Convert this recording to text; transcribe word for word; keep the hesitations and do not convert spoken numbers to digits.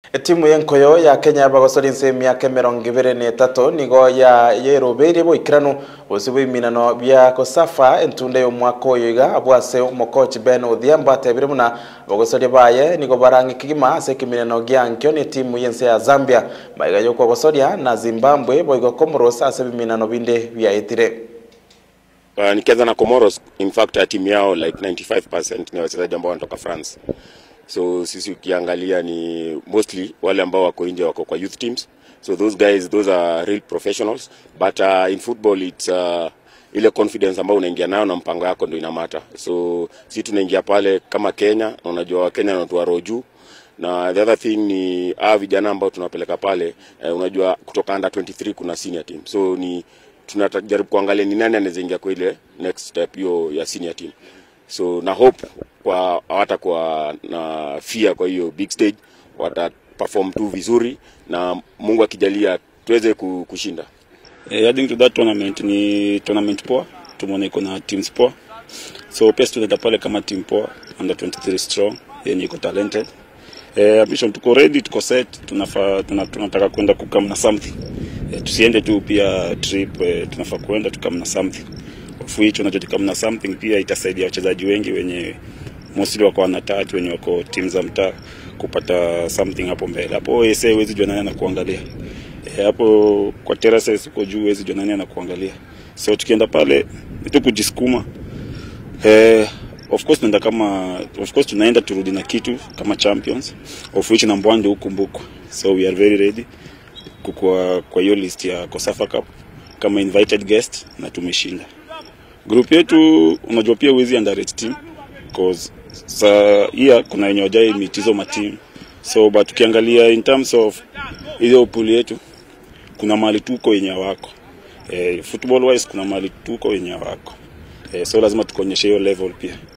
Timu yenkoyo ya Kenya bagosori nse myaka mirongo ibiri n'itatu nigo ya yerobere bo ikirano osibu iminano bya COSAFA entunde yo mwaka oyiga abwase umukochi Ben Odhiambo atebire muna bagosori baye nigo barangi kigima ase kiminano gyankyo ni timu yense ya Zambia baiga yo kogosoria na Zimbabwe boigo Comoros ase biminano binde bya itire. Uh, nikianza na Comoros, in fact timu yao like ninety-five percent ni wachezaji ambao wanatoka France. So sisi ukiangalia ni mostly wale ambao wako nje wako kwa youth teams. So those guys, those are real professionals. But uh, in football it's uh, ile confidence ambao unaingia nayo na mpango yako ndio inamata. So sisi tunaingia pale kama Kenya, unajua Kenya ni watu wa roju. Na the other thing ni ah vijana ambao tunapeleka pale, eh, unajua kutoka under twenty-three kuna senior team. So ni tunajaribu kuangalia ni nani anaweza ingia kwa ile next step hiyo ya senior team. So na hope kwa hata kwa na fear kwa hiyo big stage wata perform tu vizuri na Mungu akijalia tuweze kushinda. Eh, adding to that tournament ni tournament poa, tumeona iko na teams poa. So pesa tunaenda pale kama team poa, under twenty-three strong, yenye iko talented. Eh, ambition tuko ready, tuko set, tunafaa tunataka kwenda kukam na something. Eh, tusiende tu pia trip, eh, tunafaa kwenda tukam na something. Of which unajua na something pia itasaidia wachezaji wengi wenye mostly wako na tatu wenye wako teams za mtaa kupata something hapo mbele. Hapo ese wezi jua nani anakuangalia. E, hapo kwa terraces uko juu wezi jua nani anakuangalia. So tukienda pale tu kujisukuma. Eh, of course tunaenda kama of course tunaenda turudi na kitu kama champions, of which number one ndio ukumbukwa. So we are very ready kukua kwa hiyo list ya COSAFA Cup kama invited guest na tumeshinda. Group yetu unajua pia wezi underrate team cause sa here kuna wenye wajai mitizo ma team. So but tukiangalia in terms of ile pool yetu kuna mali tuko yenye wako. Eh, football wise kuna mali tuko yenye wako. Eh, so lazima tukuonyeshe hiyo level pia.